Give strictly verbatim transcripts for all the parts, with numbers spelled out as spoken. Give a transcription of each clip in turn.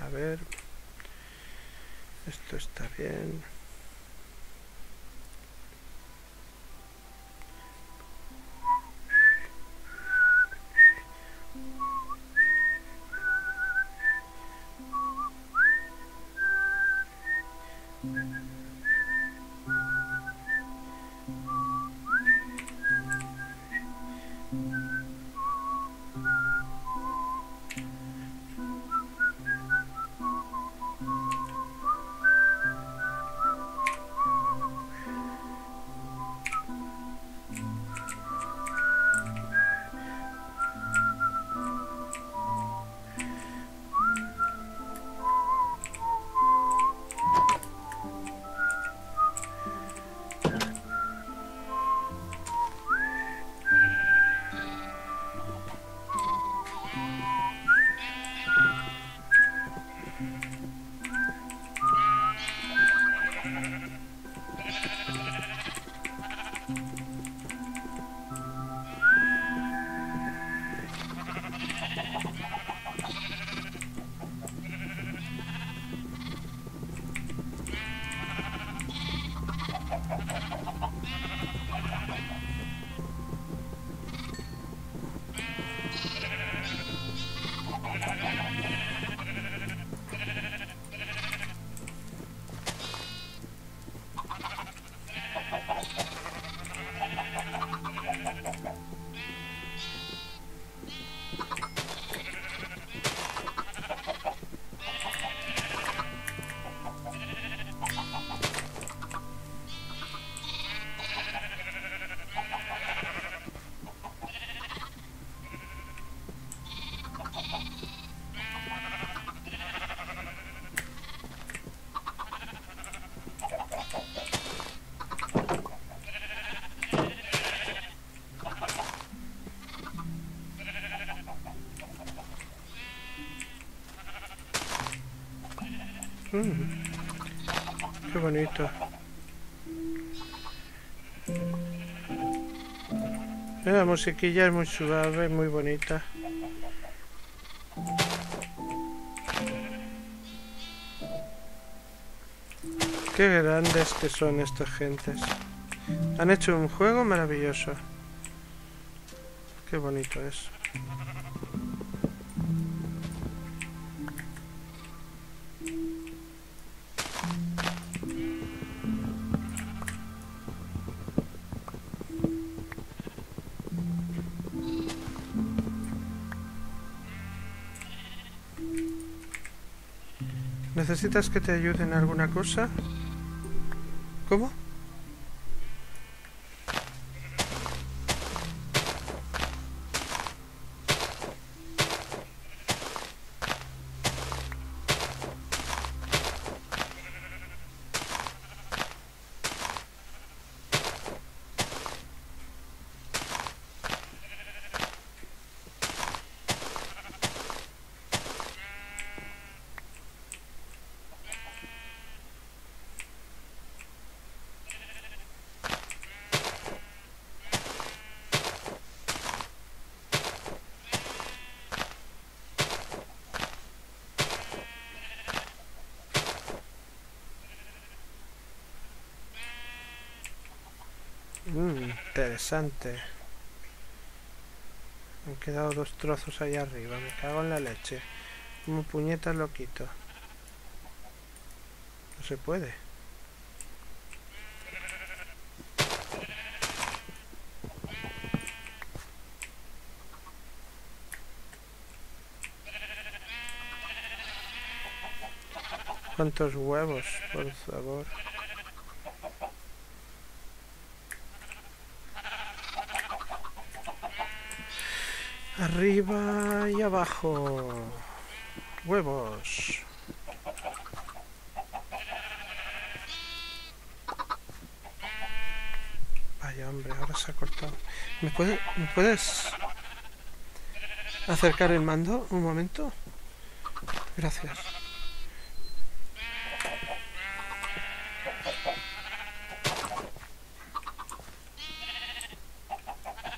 A ver. Esto está bien. Mm, qué bonito. La musiquilla es muy suave, muy bonita. Qué grandes que son estas gentes. Han hecho un juego maravilloso. Qué bonito es. ¿Necesitas que te ayude en alguna cosa? ¿Cómo? Mm, interesante. Me han quedado dos trozos ahí arriba. Me cago en la leche. Como puñetas lo quito. No se puede. ¿Cuántos huevos, por favor? Arriba y abajo. Huevos. Vaya hombre, ahora se ha cortado. ¿Me, puede, ¿Me puedes acercar el mando un momento? Gracias.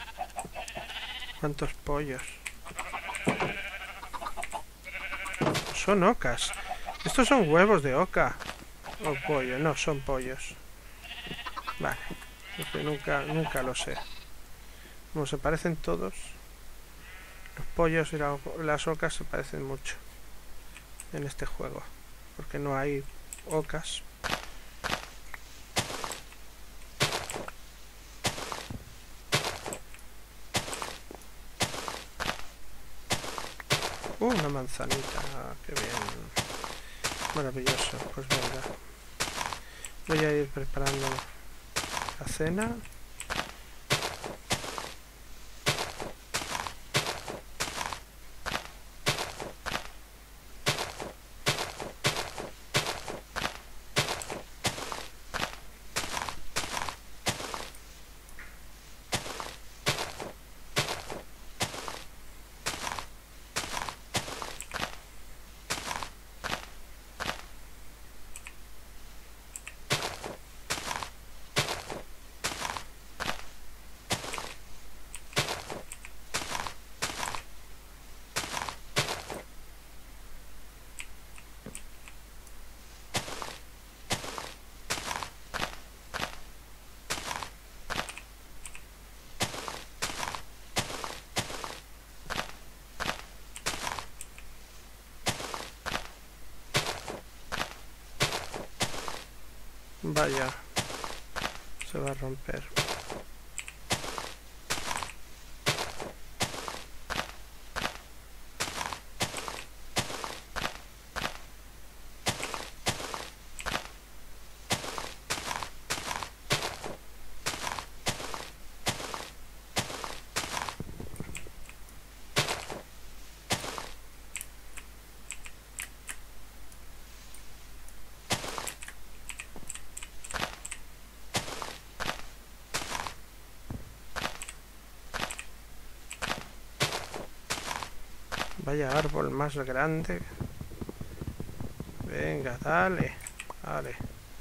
¿Cuántos pollos? son ocas. Estos son huevos de oca. O pollo, no, son pollos. Vale. Porque nunca, nunca lo sé. Como se parecen todos. Los pollos y la, las ocas se parecen mucho. En este juego. Porque no hay ocas. Uh, una manzanita. Qué bien. Maravilloso. Pues venga. Voy a ir preparando la cena. Vaya, se va a romper. Vaya árbol más grande. Venga, dale. Dale.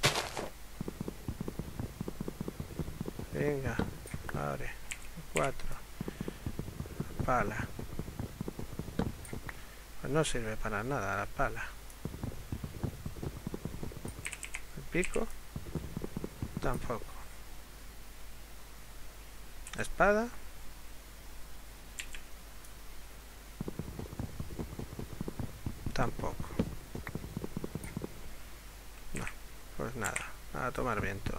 Venga, dale. Cuatro. Pala. Pues no sirve para nada la pala. El pico. Tampoco. La espada. Tampoco. No, pues nada, a tomar viento.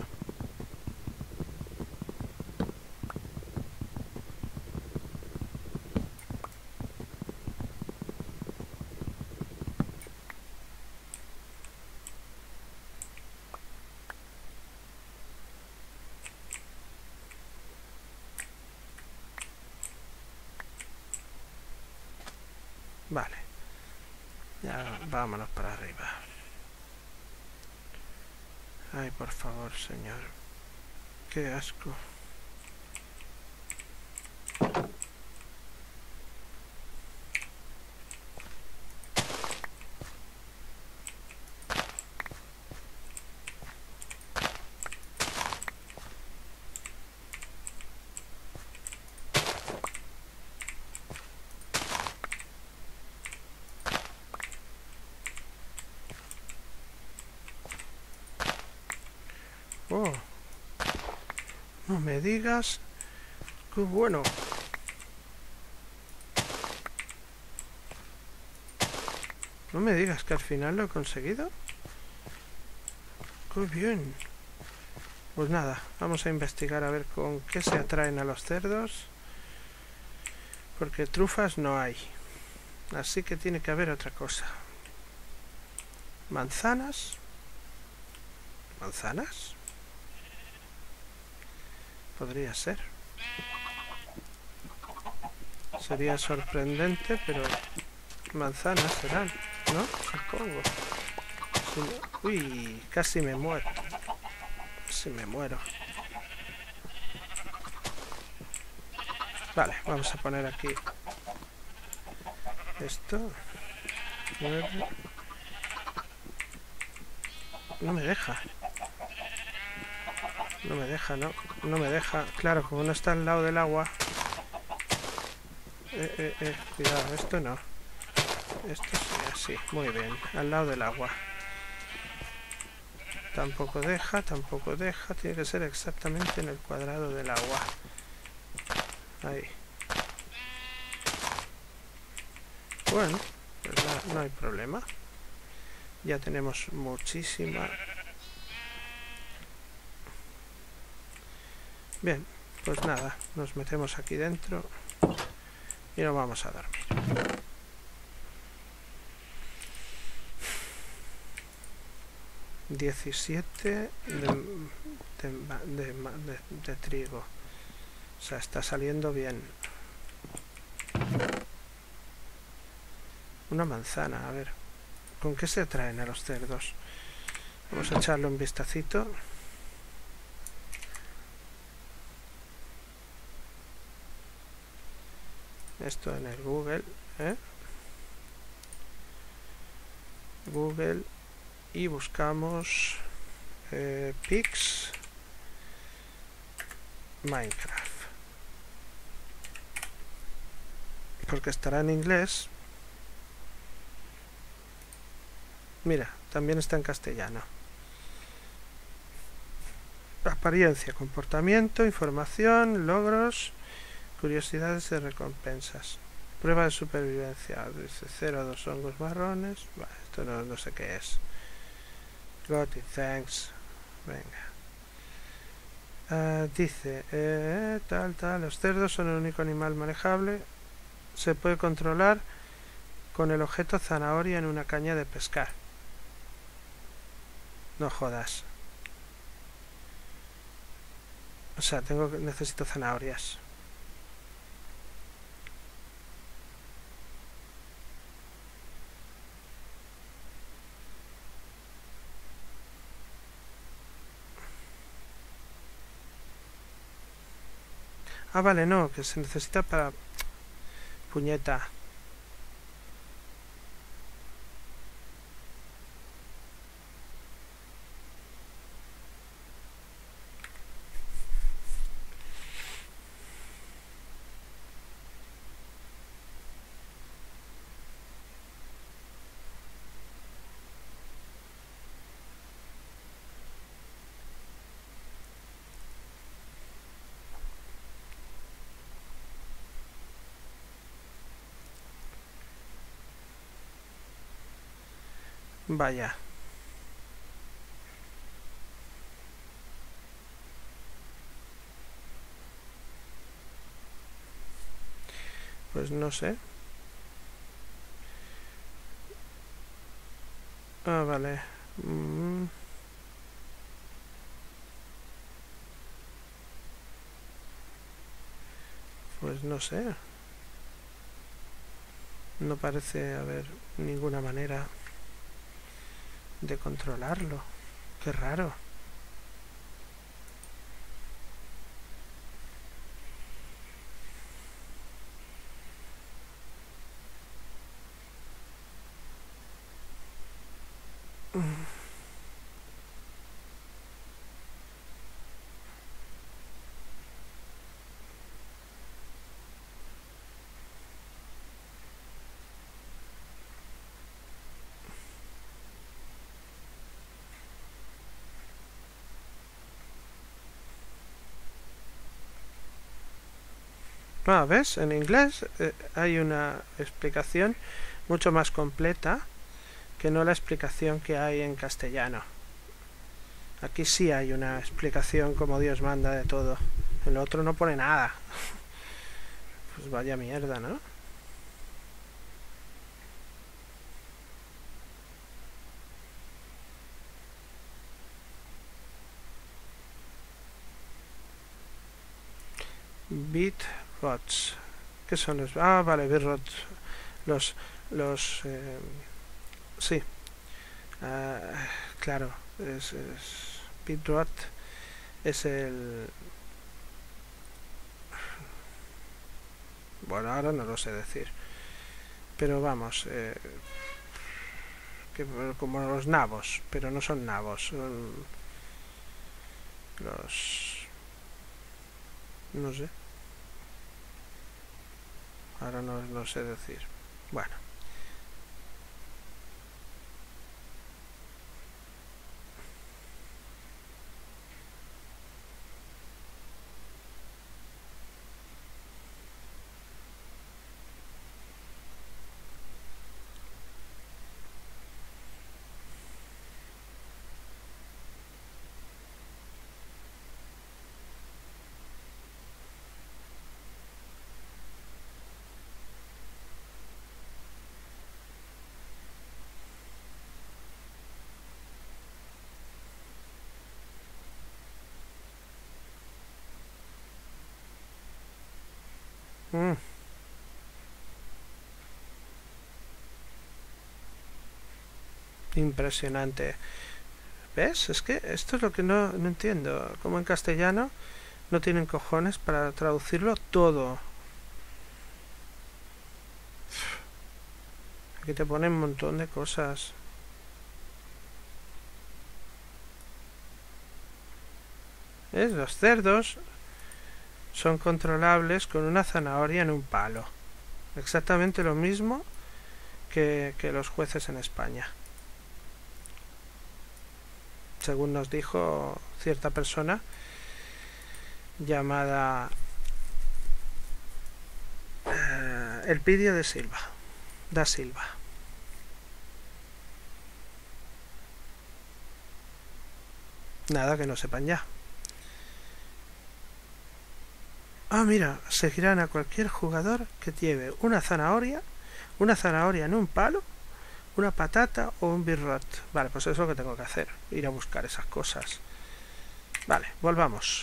Vale. Ya, vámonos para arriba. Ay, por favor, señor. Qué asco. Oh, no me digas. Qué bueno. No me digas que al final lo he conseguido. Qué bien. Pues nada, vamos a investigar a ver con qué se atraen a los cerdos. Porque trufas no hay. Así que tiene que haber otra cosa. ¿Manzanas? ¿Manzanas? Podría ser. Sería sorprendente, pero manzanas serán, ¿no? Supongo. Si no... Uy, casi me muero. Casi me muero. Vale, vamos a poner aquí esto. No me deja. No me deja, no. No me deja. Claro, como no está al lado del agua. Eh, eh, eh. Cuidado, esto no. Esto sería así, muy bien, al lado del agua. Tampoco deja, tampoco deja, tiene que ser exactamente en el cuadrado del agua. Ahí. Bueno, pues no, no hay problema. Ya tenemos muchísima. Bien, pues nada, nos metemos aquí dentro y nos vamos a dormir. diecisiete de, de, de, de, de trigo. O sea, está saliendo bien. Una manzana, a ver. ¿Con qué se traen a los cerdos? Vamos a echarle un vistacito. Esto en el Google, ¿eh? Google y buscamos eh, Pigs Minecraft, porque estará en inglés. Mira, también está en castellano. Apariencia, comportamiento, información, logros, curiosidades y recompensas. Prueba de supervivencia. Dice cero a dos hongos marrones. Bueno, esto no, no sé qué es. Got it, thanks. Venga. Uh, dice, eh, tal, tal. Los cerdos son el único animal manejable. Se puede controlar con el objeto zanahoria en una caña de pescar. No jodas. O sea, tengo necesito zanahorias. Ah, vale, no, que se necesita para... Puñeta. Vaya. Pues no sé. Ah, vale. Mm. Pues no sé. No parece haber ninguna manera de controlarlo. Qué raro. Ah, ¿ves? En inglés eh, hay una explicación mucho más completa que no la explicación que hay en castellano. Aquí sí hay una explicación como Dios manda de todo. El otro no pone nada. Pues vaya mierda, ¿no? Bitrots. ¿Qué son los? Ah, vale, bitrots. Los... los... Eh, sí. Uh, claro. Es... es bitrot es el... Bueno, ahora no lo sé decir. Pero vamos... Eh, que, como los nabos. Pero no son nabos. Son... Los... No sé. Ahora no, no sé decir. Bueno. Mm. Impresionante. ¿Ves? Es que esto es lo que no, no entiendo. Como en castellano no tienen cojones para traducirlo todo. Aquí te ponen un montón de cosas. ¿Ves? Los cerdos son controlables con una zanahoria en un palo. Exactamente lo mismo que, que los jueces en España. Según nos dijo cierta persona llamada eh, Elpidio de Silva, da Silva. Nada que no sepan ya. Ah, mira, seguirán a cualquier jugador que lleve una zanahoria, una zanahoria en un palo, una patata o un birrot. Vale, pues eso es lo que tengo que hacer, ir a buscar esas cosas. Vale, volvamos.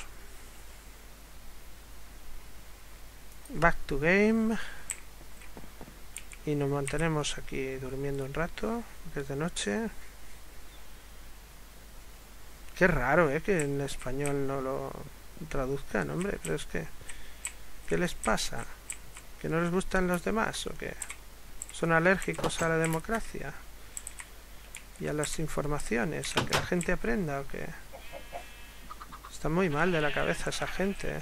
Back to game. Y nos mantenemos aquí durmiendo un rato, porque es de noche. Qué raro, ¿eh? Que en español no lo traduzcan, hombre, pero es que... ¿Qué les pasa? ¿Que no les gustan los demás o qué? ¿Son alérgicos a la democracia? ¿Y a las informaciones? ¿A que la gente aprenda o qué? Está muy mal de la cabeza esa gente.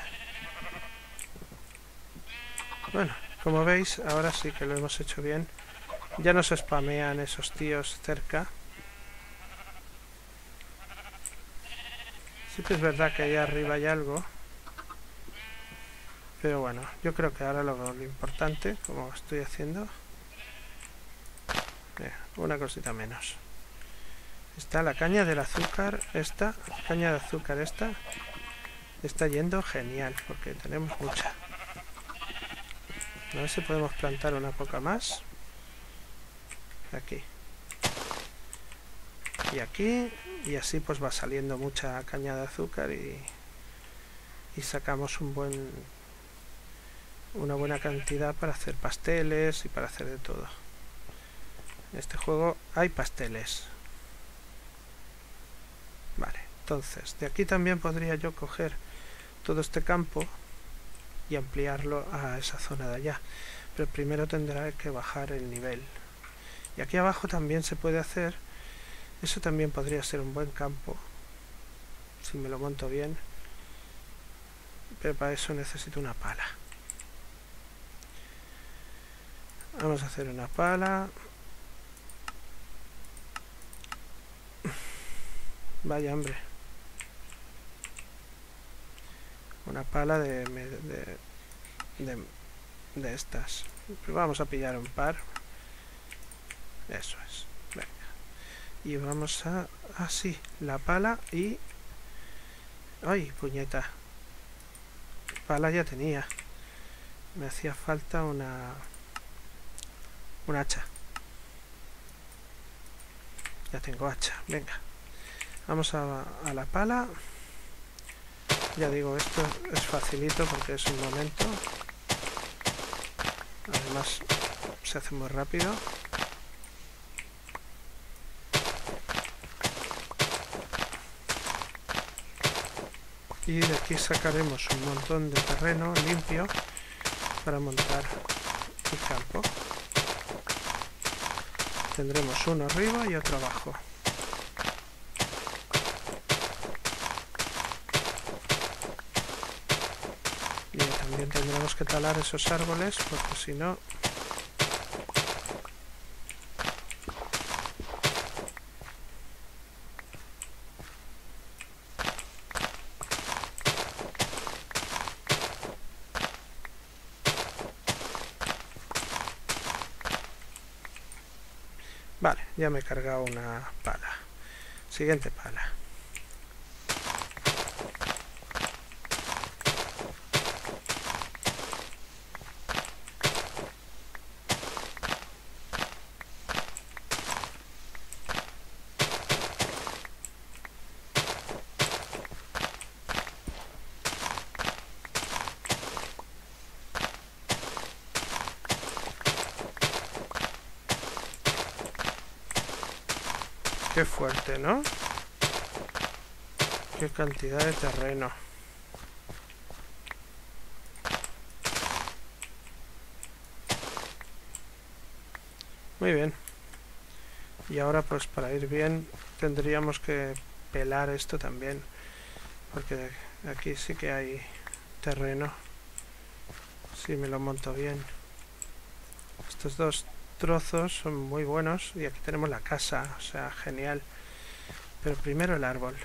Bueno, como veis, ahora sí que lo hemos hecho bien. Ya no se spamean esos tíos cerca. Sí que es verdad que allá arriba hay algo. Pero bueno, yo creo que ahora lo, lo importante, como estoy haciendo... Eh, una cosita menos. Está la caña del azúcar, esta, caña de azúcar esta, está yendo genial, porque tenemos mucha. A ver si podemos plantar una poca más. Aquí. Y aquí, y así pues va saliendo mucha caña de azúcar y, y sacamos un buen, una buena cantidad para hacer pasteles y para hacer de todo. En este juego hay pasteles. Vale, entonces, de aquí también podría yo coger todo este campo y ampliarlo a esa zona de allá. Pero primero tendrá que bajar el nivel. Y aquí abajo también se puede hacer. Eso también podría ser un buen campo, si me lo monto bien. Pero para eso necesito una pala. Vamos a hacer una pala. Vaya hombre. Una pala de, de, de, de estas. Vamos a pillar un par. Eso es. Venga. Y vamos a... así, ah, la pala y... ¡Ay, puñeta! Pala ya tenía. Me hacía falta una... un hacha. Ya tengo hacha. Venga. Vamos a, a la pala. Ya digo, esto es facilito porque es un momento. Además, se hace muy rápido. Y de aquí sacaremos un montón de terreno limpio para montar el campo. Tendremos uno arriba y otro abajo. Y también tendremos que talar esos árboles porque si no... Vale, ya me he cargado una pala. Siguiente pala. Qué fuerte, ¿no? Qué cantidad de terreno. Muy bien. Y ahora pues para ir bien tendríamos que pelar esto también. Porque aquí sí que hay terreno. Si me lo monto bien. Estos dos trozos son muy buenos. Y aquí tenemos la casa. O sea, genial. Pero primero el árbol.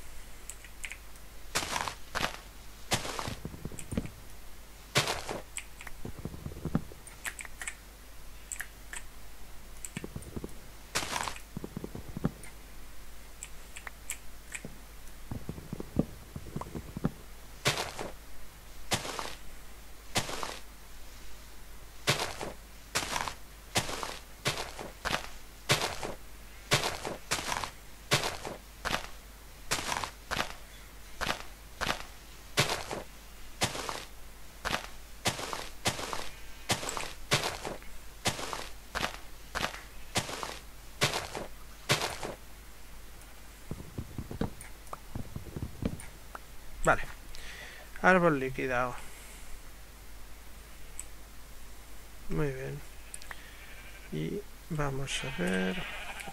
Vale. Árbol liquidado. Muy bien. Y vamos a ver...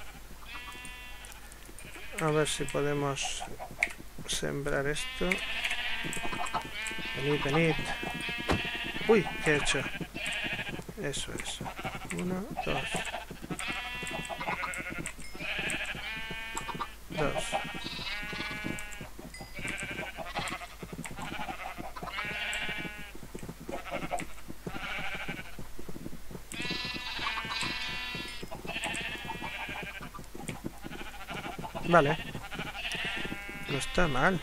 A ver si podemos sembrar esto. Venid, venid. Uy, ¿qué he hecho? Eso es. Uno, dos. Dos. Vale. No está mal.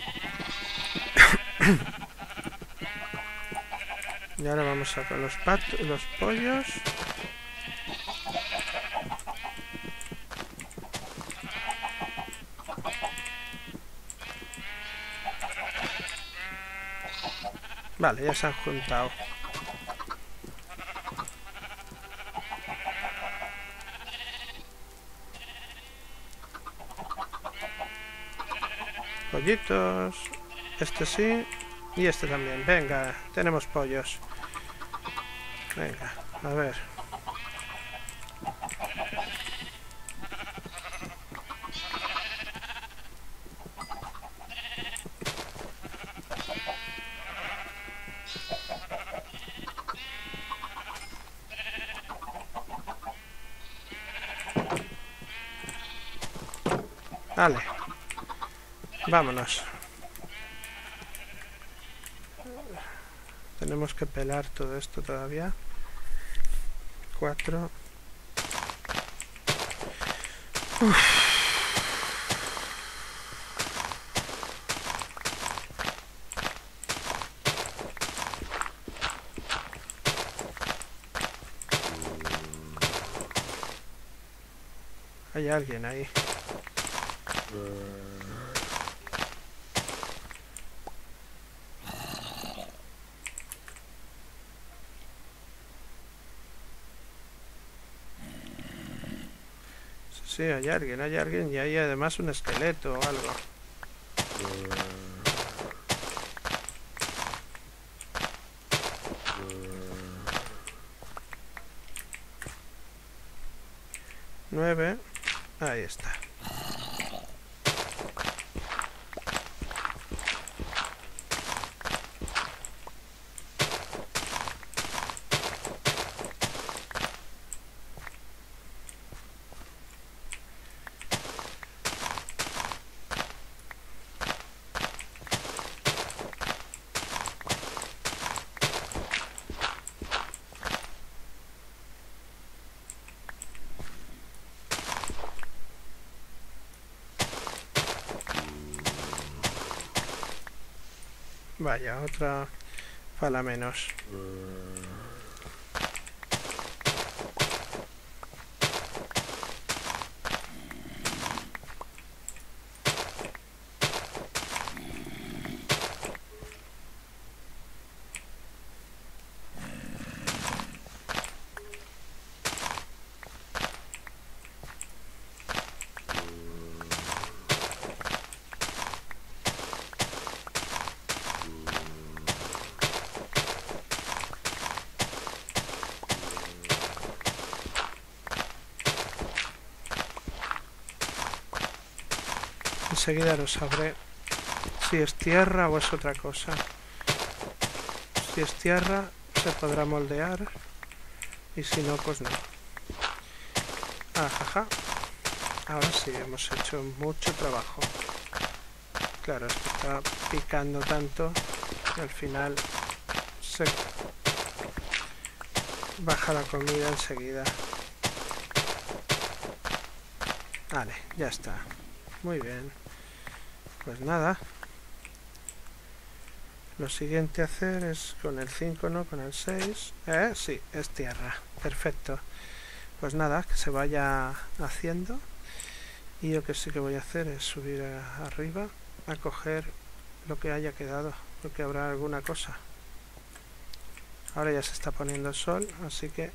Y ahora vamos a con los patos, los pollos. Vale, ya se han juntado. Pollitos. Este sí. Y este también. Venga, tenemos pollos. Venga, a ver. Vale. Vámonos. Tenemos que pelar todo esto todavía. Cuatro. Uf. Hay alguien ahí. Sí, hay alguien, hay alguien y hay además un esqueleto o algo. Nueve. Ahí está. Vaya, otra pala menos. enseguida lo sabré si es tierra o es otra cosa. Si es tierra se podrá moldear y si no, pues no. Ajaja. Ahora sí, hemos hecho mucho trabajo. Claro, es que está picando tanto que al final se baja la comida enseguida. Vale, ya está. Muy bien. Pues nada. Lo siguiente a hacer es con el cinco, ¿no? Con el seis. Eh, sí, es tierra. Perfecto. Pues nada, que se vaya haciendo. Y yo que sí que voy a hacer es subir a, arriba a coger lo que haya quedado. Porque habrá alguna cosa. Ahora ya se está poniendo el sol, así que...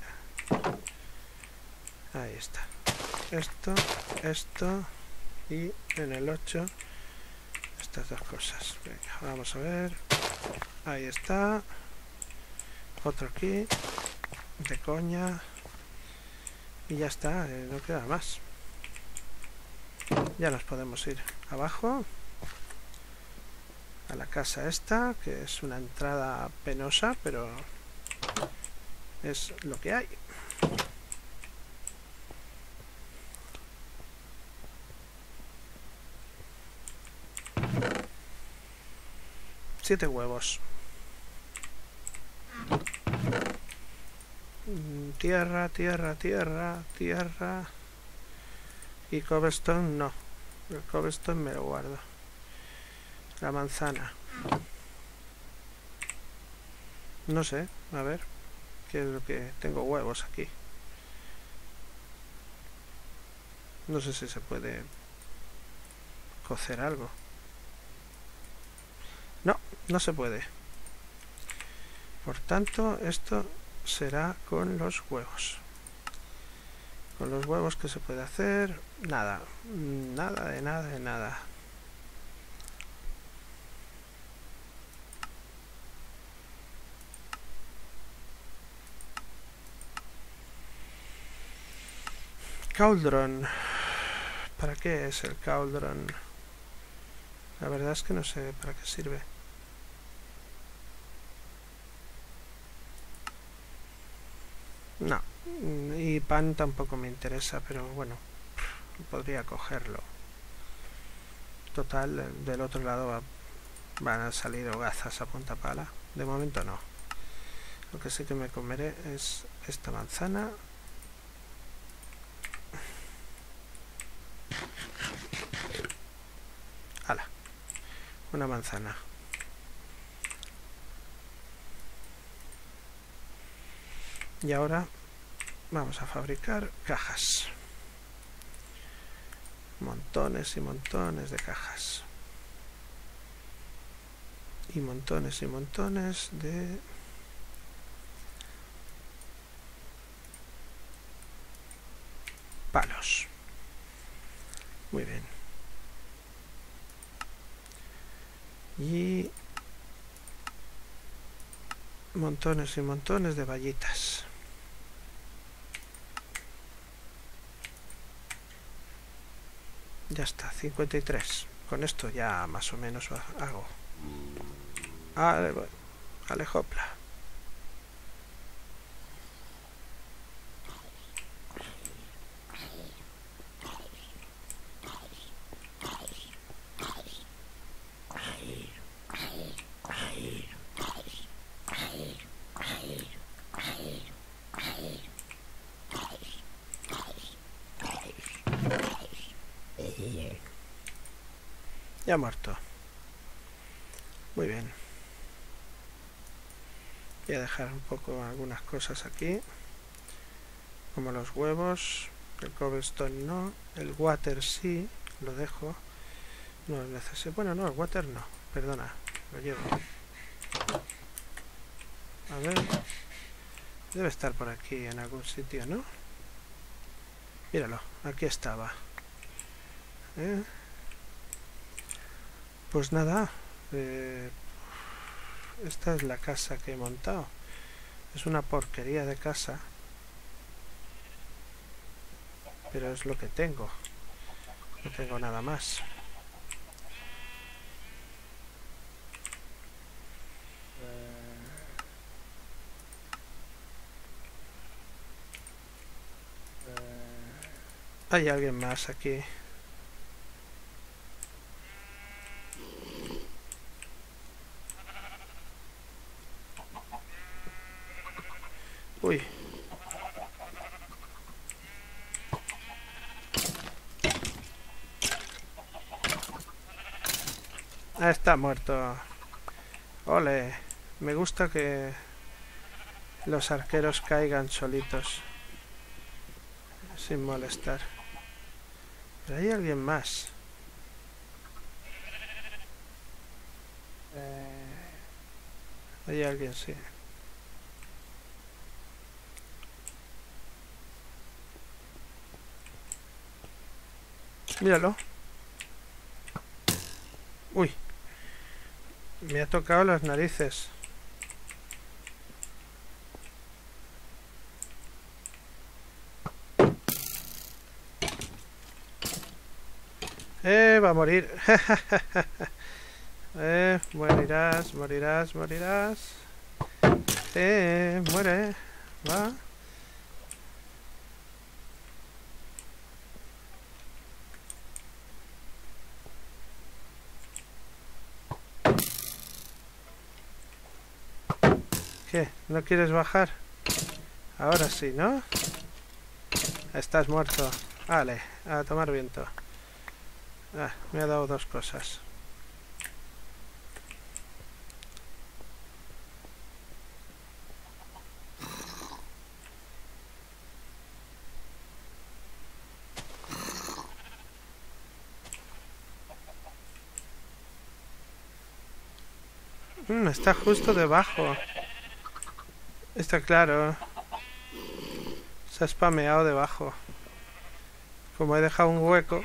Ahí está. Esto, esto y en el ocho estas dos cosas. Venga, vamos a ver. Ahí está. Otro aquí. De coña. Y ya está, eh, no queda más. Ya nos podemos ir abajo. A la casa esta, que es una entrada penosa, pero es lo que hay. Siete huevos. Tierra, tierra, tierra, tierra. Y cobblestone no. El cobblestone me lo guardo. La manzana. No sé, a ver. ¿Qué es lo que tengo? Huevos aquí. No sé si se puede cocer algo. No, no se puede. Por tanto, esto será con los huevos. Con los huevos, ¿qué se puede hacer? Nada. Nada de nada de nada. Cauldron. ¿Para qué es el cauldron? La verdad es que no sé para qué sirve. No. Y pan tampoco me interesa, pero bueno, podría cogerlo. Total, del otro lado va, van a salir hogazas a punta pala. De momento no. Lo que sí que me comeré es esta manzana. ¡Hala! Una manzana. Y ahora vamos a fabricar cajas. Montones y montones de cajas. Y montones y montones de... palos. Muy bien. Y... montones y montones de vallitas. Ya está, cincuenta y tres. Con esto ya más o menos hago. Ale, ale hopla. Ya muerto. Muy bien. Voy a dejar un poco algunas cosas aquí. Como los huevos. El cobblestone no. El water sí. Lo dejo. No es necesario. Bueno, no, el water no. Perdona. Lo llevo. A ver. Debe estar por aquí en algún sitio, ¿no? Míralo. Aquí estaba. ¿Eh? Pues nada, eh, esta es la casa que he montado. Es una porquería de casa, pero es lo que tengo. No tengo nada más. Hay alguien más aquí. Uy. Ah, está muerto. Ole. Me gusta que los arqueros caigan solitos. Sin molestar. Pero hay alguien más. Hay alguien, sí. Míralo. Uy. Me ha tocado las narices. Eh, va a morir. eh, morirás, morirás, morirás. Eh, muere. Va. ¿Qué? ¿No quieres bajar? Ahora sí, ¿no? Estás muerto. Vale, a tomar viento. Ah, me ha dado dos cosas. Mm, está justo debajo. Está claro. Se ha spameado debajo. Como he dejado un hueco.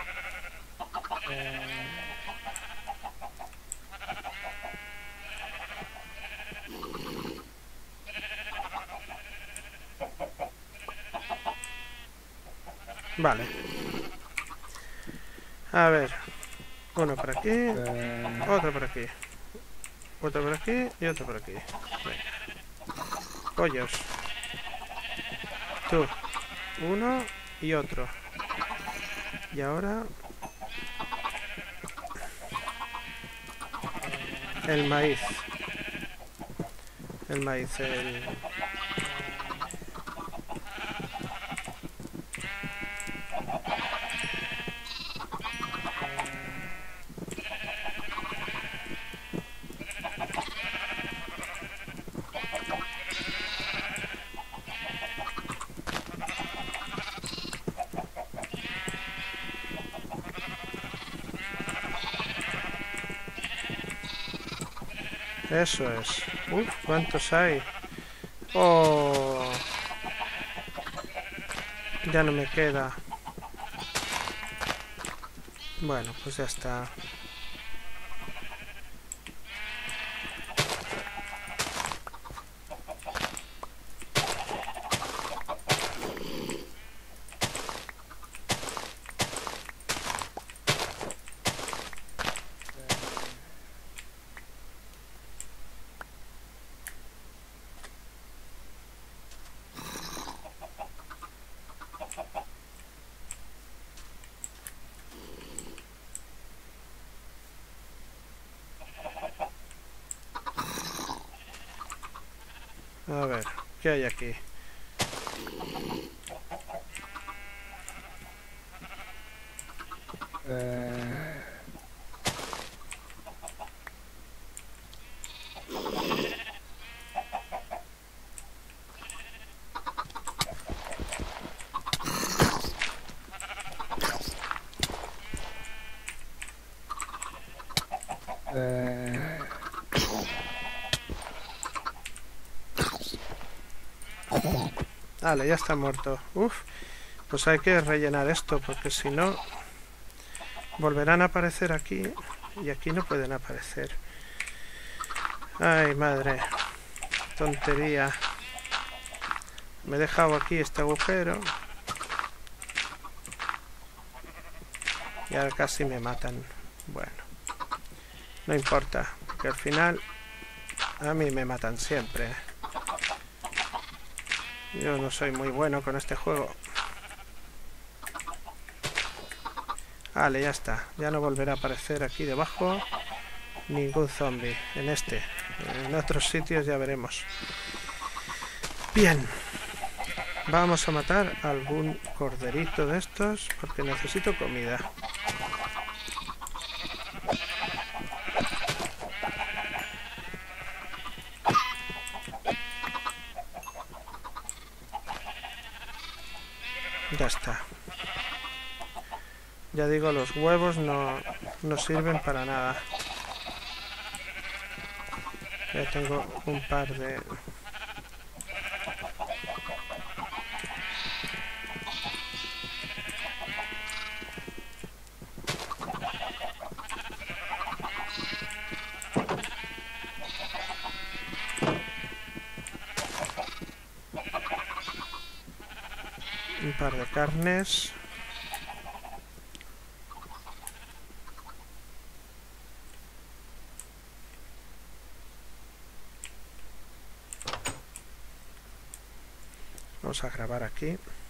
Vale. A ver. Uno por aquí. Otro por aquí. Otro por aquí y otro por aquí. Venga. Pollos. Tú. Uno y otro. Y ahora... El maíz. El maíz, el... Eso es. Uf, ¿cuántos hay? Oh. Ya no me queda. Bueno, pues ya está. A ver, ¿qué hay aquí? Eh... Eh... Vale, ya está muerto. Uf, pues hay que rellenar esto, porque si no volverán a aparecer aquí y aquí no pueden aparecer. Ay, madre, tontería. Me he dejado aquí este agujero y ahora casi me matan. Bueno, no importa, porque al final a mí me matan siempre. Yo no soy muy bueno con este juego. Vale, ya está. Ya no volverá a aparecer aquí debajo ningún zombie. En este. En otros sitios ya veremos. Bien. Vamos a matar algún corderito de estos porque necesito comida. Ya está. Ya digo, los huevos no, no sirven para nada. Ya tengo un par de... un par de carnes. Vamos a grabar aquí.